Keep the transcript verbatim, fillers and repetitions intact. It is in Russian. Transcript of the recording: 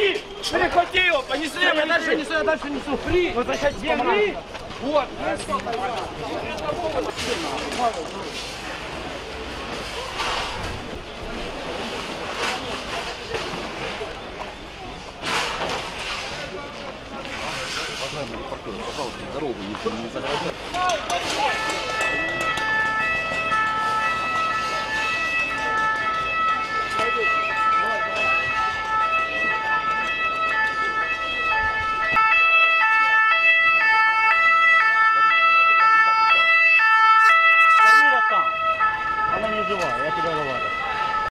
Перехвати! Перехвати его! Понесли! Я дальше несу, я дальше несу! Фри! Вот заходи! Вот! Пожалуйста, дорогу никто не заграждает.